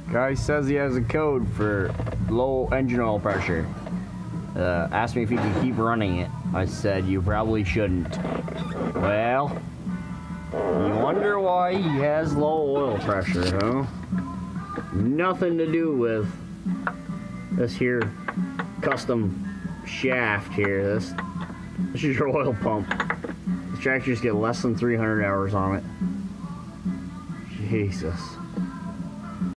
Guy says he has a code for low engine oil pressure. Asked me if he could keep running it. I said, you probably shouldn't. Well, you wonder why he has low oil pressure, huh? Nothing to do with this here custom shaft here. This is your oil pump. This tractor's get less than 300 hours on it. Jesus.